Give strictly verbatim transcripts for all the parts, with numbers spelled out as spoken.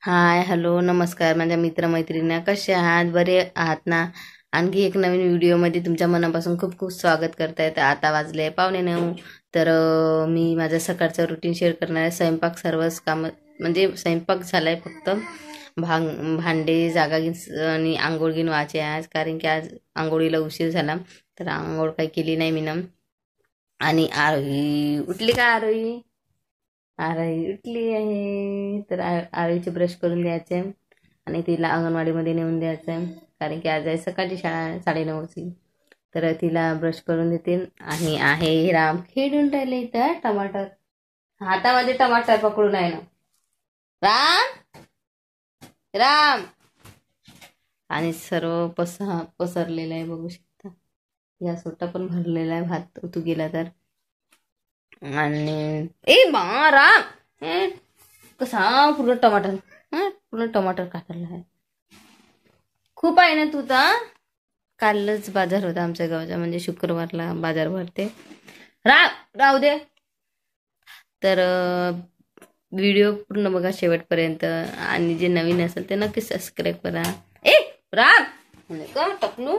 Hi hello नमस्कार माझ्या मित्रमैत्रिणी कसे आहात, बरे आहात ना? आणखी एक नवीन व्हिडिओमध्ये तुमच्या मनापासून खूप खूप स्वागत करताय. तर आता वाजले पावणे नऊ. तर अं, मी माझं सकाळचं रुटीन शेअर करणार आहे. स्वयंपाक सर्वच कामं म्हणजे स्वयंपाक झालाय, फक्त भांग भांडे जागा घेऊन आणि आंघोळ घेऊन व्हायचे आज, कारण की आज आंघोळीला उशीर झाला. तर आंघोळ काही केली नाही मीनं. आणि आरोही उठली का? आरोही आरोही उठली आहे. तर आ- आरोहीचे ब्रश करून द्यायचे आणि तिला अंगणवाडीमध्ये नेऊन द्यायचं, कारण की आज आहे सकाळची शाळा साडेनऊची. तर तिला ब्रश करून देते. आणि आहे राम खेळून राहिले इथं टमाटर हातामध्ये, टमाटर पकडून आहे ना राम. राम आणि सर्व पस पसरलेलं आहे, बघू शकता. या सोटा पण भरलेला आहे भात तू गेला तर. आणि ए बा राम, हे कसा पूर्ण टमाटर, हा पूर्ण टमाटर काढलेला आहे. खूप आहे ना तू तर. कालच बाजार होता आमच्या गावचा, म्हणजे शुक्रवारला बाजार भरते. राव राहू दे. तर व्हिडिओ पूर्ण बघा शेवटपर्यंत, आणि जे नवीन असेल ते नक्की सबस्क्राईब करा. ए राम म्हणे का टकलू.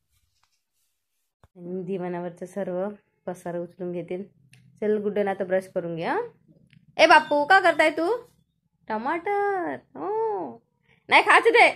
दिवाणावरचं सर्व पसार उचलून घेते. चल गुड्डन आता ब्रश करून घ्या. ए बापू का करताय तू? टमाटर हो नाही खायचं ते.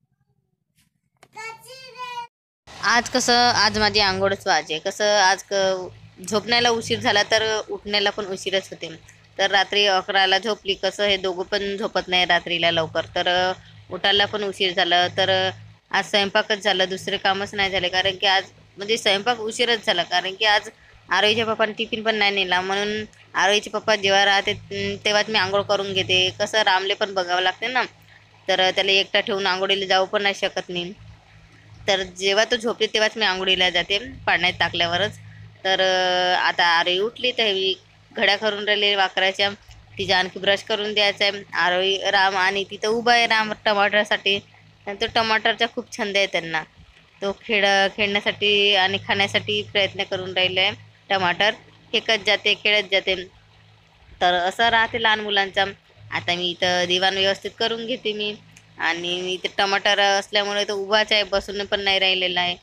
आज कसं, आज माझी आंघोळच व्हायची. कसं आज क झोपण्याला उशीर झाला तर उठण्याला पण उशीरच होते. तर रात्री अकराला झोपली, कसं हे दोघं पण झोपत नाही रात्रीला लवकर, तर उठायला पण उशीर झाला. तर आज स्वयंपाकच झालं, दुसरे कामच नाही झाले, कारण की आज म्हणजे स्वयंपाक उशीरच झाला, कारण की आज आरोहीच्या पप्पाने टिफिन पण नाही नेला. म्हणून आरोहीचे पप्पा जेव्हा राहते तेव्हाच मी आंघोळ करून घेते. कसं रामले पण बघावं लागते ना, तर त्याला एकटा ठेवून आंघोळीला जाऊ पण नाही शकत मी. तर जेव्हा तो झोपते तेव्हाच मी आंघोळीला जाते, पाण्यात टाकल्यावरच. तर आता आरोही उठली, तर ही घड्या करून राहिले वाकराच्या. तिच्या आणखी ब्रश करून द्यायचा आहे. आरोही राम आणि तिथं उभा आहे राम टमाटरसाठी. तो टमाटरचा खूप छंद आहे त्यांना. तो खेळ खेळण्यासाठी आणि खाण्यासाठी प्रयत्न करून राहिले आहे. टमाटर फेकत जाते, खेळत जाते. तर असं राहते लहान मुलांचा. आता मी इथं दिवाण व्यवस्थित करून घेते मी. आणि इथे टमाटर असल्यामुळे तो उभाच आहे, बसून पण नाही राहिलेला आहे.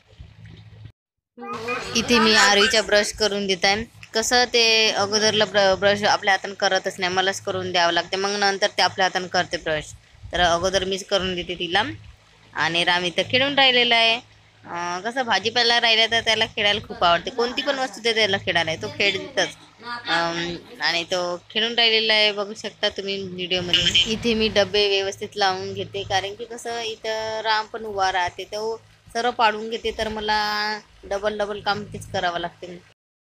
इथे मी आरोहीचा ब्रश करून देत आहे. कसं ते अगोदरला ब्र ब्रश आपल्या हातानं करतच नाही, मलाच करून द्यावं लागते, मग नंतर ते आपल्या हातानं करते ब्रश. तर अगोदर मीच करून देते तिला. आणि राम इथं खेळून राहिलेला आहे. अं, कसं भाजीपाला राहिला तर त्याला खेळायला खूप आवडते. कोणती पण वस्तू दे त्याला खेळायला, तो खेळतच. आणि तो खेळून राहिलेला आहे, बघू शकता तुम्ही व्हिडिओमध्ये. इथे मी डबे व्यवस्थित लावून घेते, कारण की कसं इथं राम पण उभा राहते, तो सर्व पाडून घेते, तर मला डबल डबल काम तेच करावं लागते.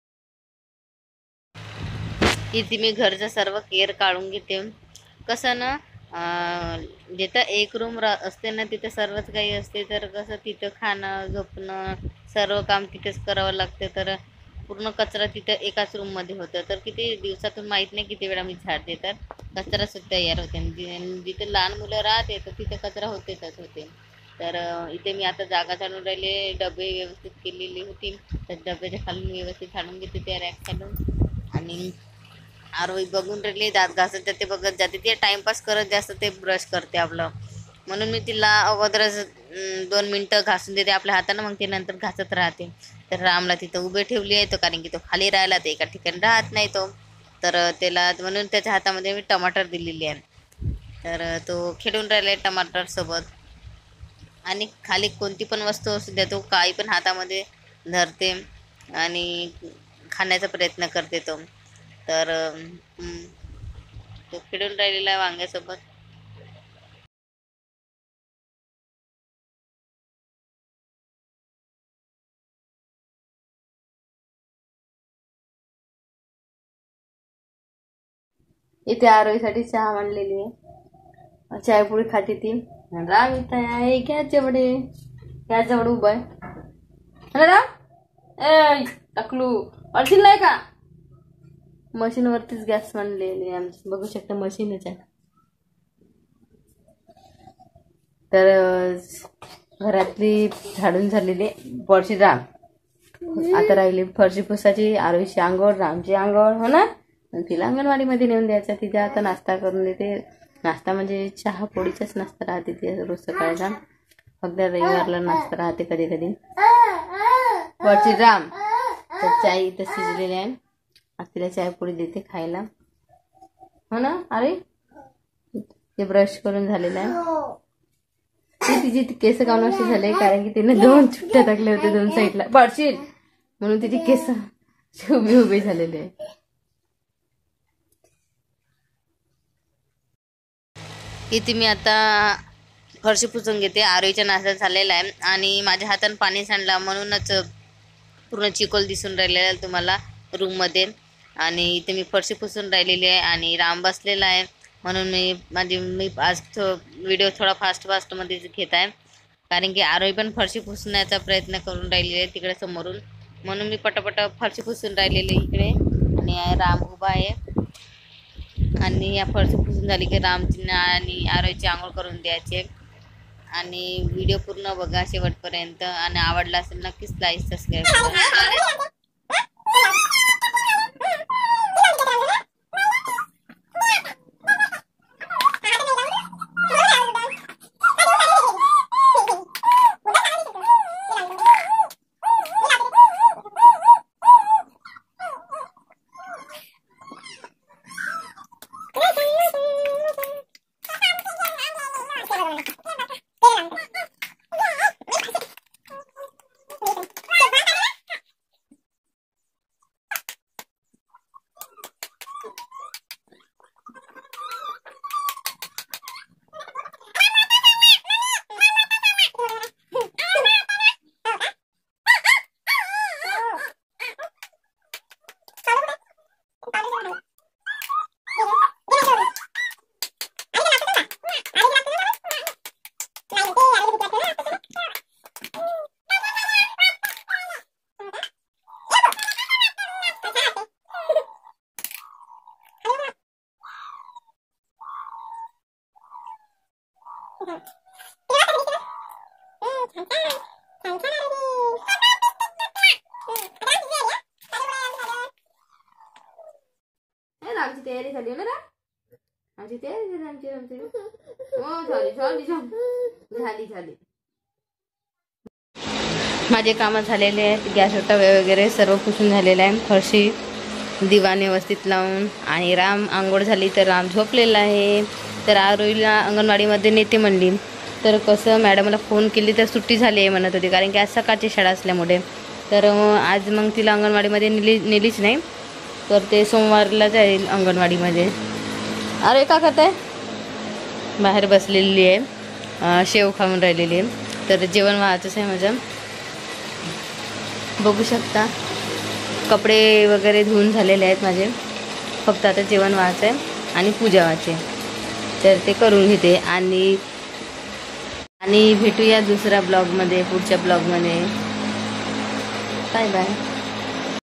इथे मी घरचं सर्व केअर काढून घेते. कसं ना, जिथं एक रूम रा असते ना तिथं सर्वच काही असते, तर कसं तिथं खाणं झोपणं सर्व काम तिथेच करावं लागते. तर पूर्ण कचरा तिथं एकाच रूममध्ये होतं. तर किती दिवसातून माहीत नाही किती वेळा मी झाडते, तर कचरा सुद्धा तयार होते. आणि जिथे लहान मुलं राहते तर तिथे कचरा होतेच होते. तर इथे मी आता जागा झाडून राहिले, डबे व्यवस्थित केलेली होती, तर डब्याच्या खालून व्यवस्थित झाडून घेते त्या रॅक खालून. आणि आरोही बघून राहिली, दात घासत जाते, बघत जाते, ते टाइमपास करत जास्त ते ब्रश करते आपलं. म्हणून मी तिला अगोदरच दोन मिनटं घासून देते आपल्या हातानं, मग ते नंतर घासत राहते. तर रामला तिथं उभे ठेवली आहे, तो कारण की तो खाली राहिला तर एका ठिकाणी राहत नाही तो. तर त्याला म्हणून त्याच्या हातामध्ये मी टमाटर दिलेली आहे. तर तो खेळून राहिला आहे टमाटरसोबत. आणि खाली कोणती पण वस्तू असू द्या, तो काही पण हातामध्ये धरते आणि खाण्याचा प्रयत्न करते तो. तर हम्म, तो खेळून राहिलेला आहे वांग्यासोबत. इथे आरोहीसाठी चहा मांडलेली आहे, चायपोळी खाते ती. राम इथं आहे, घ्या जेवढे घ्या जेवढं उभं आहे. अरे राम ए टाकलू अडशील नाही का? मशीनवरतीच गॅस मांडलेली आहे आमची, बघू शकता मशीनच आहे. तर घरातली झाडून झालेली फरशी राम, आता राहिली फरशी पुसाची. आरोहीची आंघोळ, रामची आंघोळ हो ना, तिला अंगणवाडीमध्ये नेऊन द्यायचं, तिच्या आता नाश्ता करून देते. नाश्ता म्हणजे चहा पोळीचाच नाश्ता राहते ते रोज सकाळचा, फक्त रविवारला नाश्ता राहते कधी कधी. वरची राम तर चाय इथं शिजलेली आहे, तिला चाय पोळी देते खायला. हो ना. अरे ते ब्रश करून झालेलं आहे. ती तिची केस काऊन अशी झाले, कारण की तिने दोन चुट्ट्या टाकले होते दोन साईडला, पडशील म्हणून तिची केस उभी उभी झालेली आहे. इथे मी आता फरशी पुसून घेते. आरोईचा नाश्ता झालेला आहे आणि माझ्या हाताने पाणी सांडला म्हणूनच पूर्ण चिकोल दिसून राहिलेला आहे तुम्हाला रूममध्ये. आणि इथे मी फरशी पुसून राहिलेली आहे आणि राम बसलेला आहे, म्हणून मी माझी मी आज व्हिडिओ थोडा फास्ट फास्टमध्ये घेत आहे, कारण की आरोही पण फरशी पुसण्याचा प्रयत्न करून राहिलेली आहे तिकडे समोरून, म्हणून मी पटापट फरशी पुसून राहिलेली इकडे. आणि राम उभा आहे आणि या फरशी पुसून झाली की रामची आणि आरोहीची आंघोळ करून द्यायचे. आणि व्हिडिओ पूर्ण बघा शेवटपर्यंत, आणि आवडला असेल नक्कीच लाईक सबस्क्राईब करा. आमची तयारी झाली ना रा, आमची तयारी झाली आमची आमची हो झाली झाली झाली झाली माझे काम झालेले आहेत. गॅस टवे वगैरे सर्व पुसून झालेलं आहे, फरशी दिवाने व्यवस्थित लावून. आणि राम आंघोळ झाली तर राम झोपलेला आहे. तर आरोहीला अंगणवाडीमध्ये नेते म्हणली, तर कसं मॅडमला फोन केली तर सुट्टी झाली आहे म्हणत होती, कारण की आज सकाळची शाळा असल्यामुळे. तर आज मग तिला अंगणवाडीमध्ये नेली नेलीच नाही, तर ते सोमवारला जाईल अंगणवाडीमध्ये. अरे का करत आहे, बाहेर बसलेली आहे, शेव खाऊन राहिलेली आहे. तर जेवण व्हायचंच आहे माझं, बघू शकता. कपडे वगैरे धुवून झालेले आहेत माझे, फक्त आता जेवण व्हायचं आहे आणि पूजा व्हायची, तर ते करून घेते. आणि आणि भेटूया दुसऱ्या ब्लॉगमध्ये, पुढच्या ब्लॉगमध्ये. Bye bye.